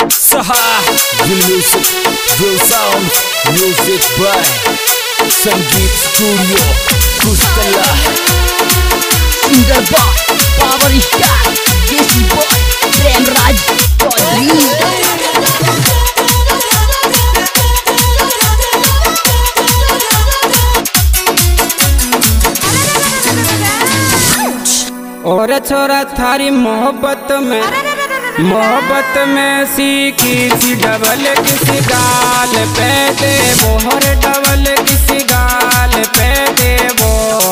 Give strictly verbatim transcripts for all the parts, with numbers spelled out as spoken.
Saha, Drill Music, Drill Sound, Music by Sangeet Studio, Kustala. Singer boy, power star, Desi boy, Prem Raj, Chaudhary. और छोरा थारी मोहब्बत में मोहब्बत में सीखी सी डबल किसी गाल पे दे वो हर डबल किसी गाल पे दे वो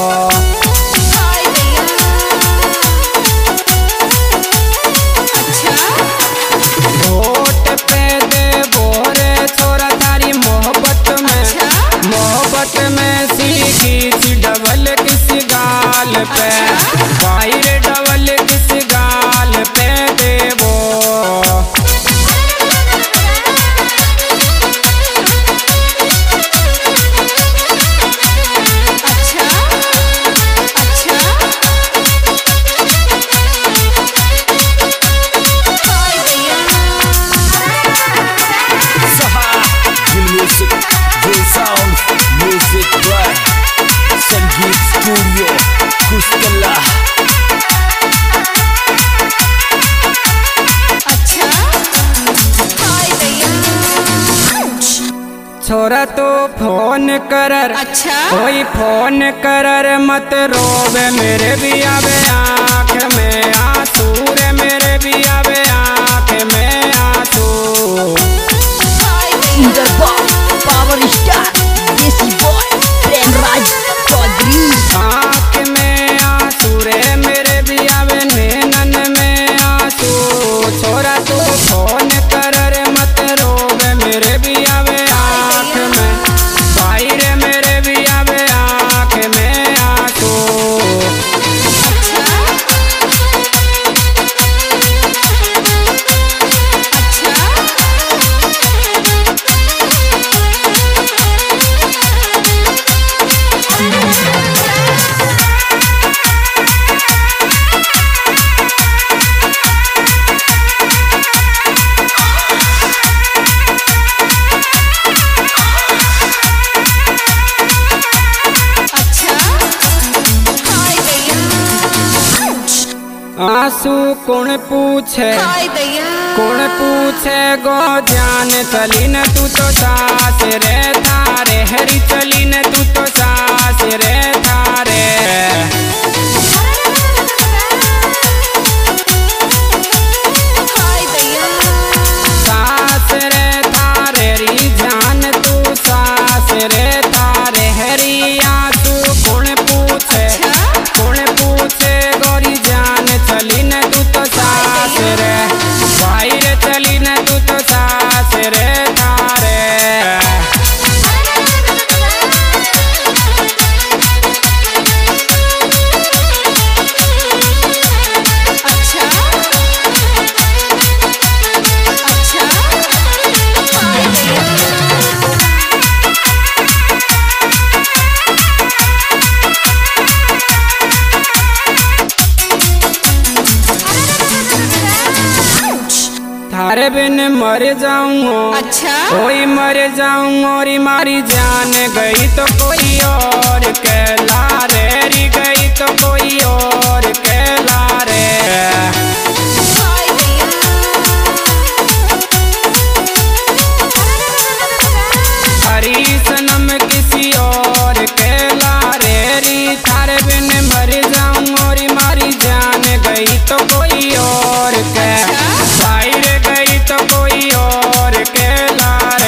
होठ पे दे वो रे छोरा थारी मोहब्बत में मोहब्बत में सीखी सी डबल किसी गाल पे वायर डबल किस गाल पे देवो अच्छा अच्छा Saha, Drill Music, Drill Sound, Music by Sangeet Studio, Kustala. छोरा तो फोन करर अच्छा कोई फोन करर मत रोवे मेरे भी आवे आँख में आंसू रे मेरे भी आवे आँख में आंसू Singer boy, power star, Desi boy, Prem Raj, Chaudhary. आँख में आंसू रे मेरे भी आवे नैनन में आंसू छोरा तो फोन करर मत रोवे मेरे भी आवे आँख में भाई रे मेरे भी आवे आँख में आंसू आंसू कौन पूछे कौन पूछे गो जान चली न तू तो सास रे थारे हरी चली न तू तो सास रे थारे सास रे थारे री जान तू सास रे थारे हरी आंसू कौन पूछे कौन पूछे गोरी जान चली न तू तो सास रे भाई रे चली न तू तो सास रे थारे थारे बिन मर जाऊंगा अच्छा कोई मर जाऊं और मारी जान गई तो कोई और कहला रे री गई तो कोई और कहला रे हरी सनम किसी और कहला रे री थारे बिन मर जाऊं और मारी जान गई तो कोई और कह भाई रे गई तो कोई और कहला रे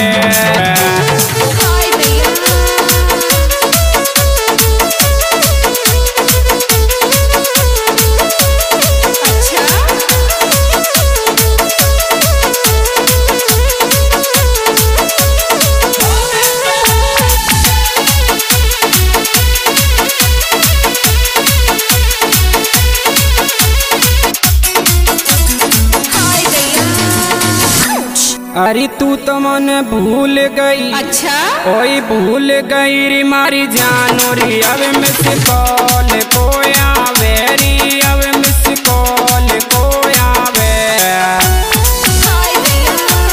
अरे तू तो मन भूल गई अच्छा ओई भूल गई री मारी जानो री अब मिस कॉल को आवे री अब मिस कॉल को आवे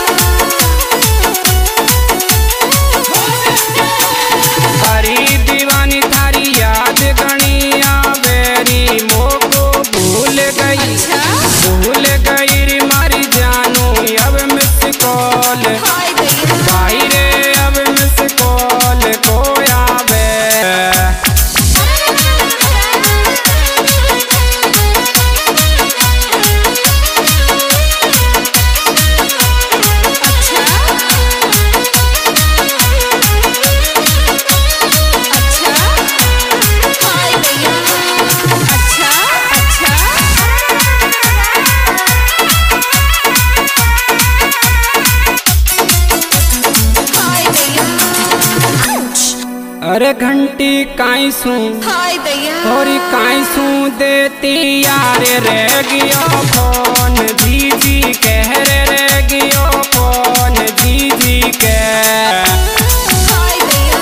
अरे घंटी काई सू हाय दैया और काई सू देती यार रे गियो फोन जी जी कह रे रे गियो फोन जी जी के हाय दैया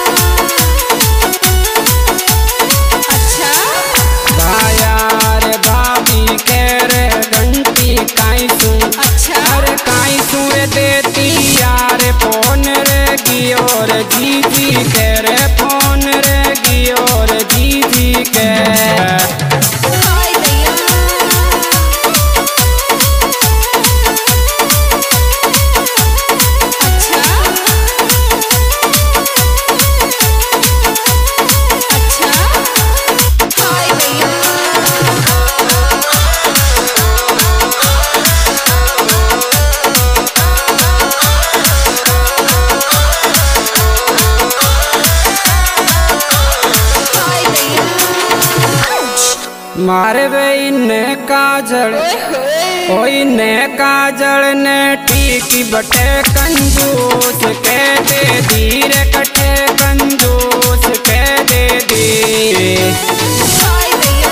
अच्छा यार भाभी कह रे घंटी काई सू अच्छा अरे काई सू देती यार फोन रे गियो रे जी जी कह रे फोन रे गियो रे जी जी के हाय दैया अच्छा अच्छा हाय दैया हाय दैया मारे वे ने काजल ओए होए ओई ने काजल ने टीकी बटे कंजूस के दे धीरे कटे कंजूस के दे दी हाय दैया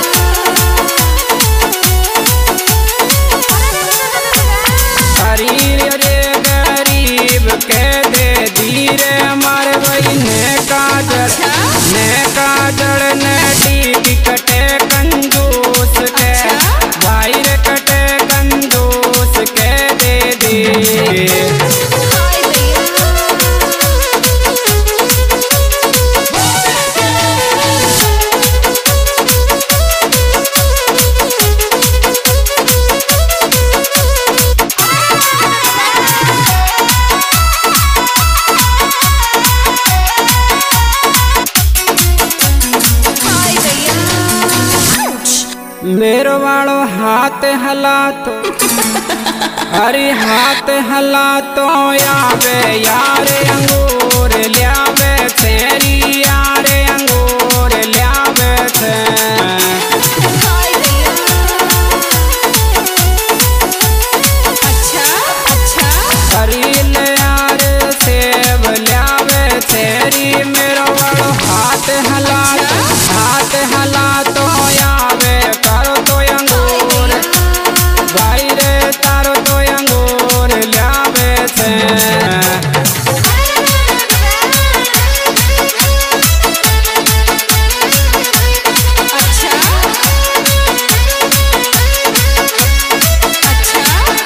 शरीर रे गरीब के दे धीरे मारे वही ने काजल ने काजल ने टीकी कटे कंजूस के भाई रे कटे कंजूस के दे दी हाय दैया हाय दैया मेरो वालो हाथ हला तो अरे हाथ हला तो यावे यारे अंगूर लियावे तेरी यारे अंगूर लियावे थे हाय दैया अच्छा अच्छा करील यार सेब लियावे तेरी मेरो वालो हाथ हला तो हाथ हला तो यावे करो तो अंगूर भाई रे तारो तो अंगूर लियावे थे अच्छा अच्छा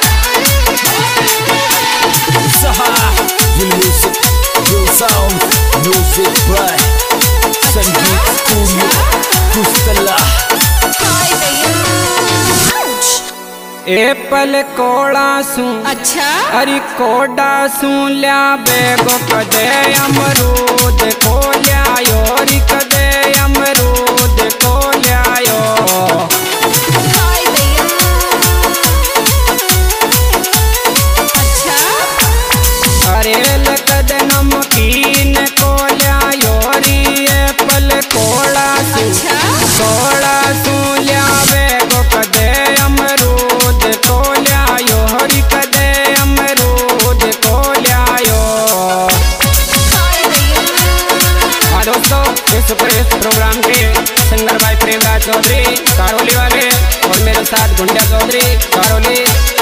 Saha, Real Music, Real Sound, Music by Sangeet Studio, Kustala. हाय दैया एप्पल कोड़ा सू अच्छा अरे कोडा सू लिया बेगो कदे अमरूद को लियायो री कदे अमरूद को लियायो हाय दैया अच्छा अरे लकद नमकीन को लियायो री एप्पल कोड़ा सू अच्छा कोड़ा सू लिया बेगो कदे अमरूद को लियायो री कदे अमरूद को लियायो हाय दैया हाँ दोस्तों, इस प्रेस प्रोग्राम के सिंगर भाई प्रेमराज चौधरी कारोली वाले और मेरे साथ गुंडिया चौधरी कारोली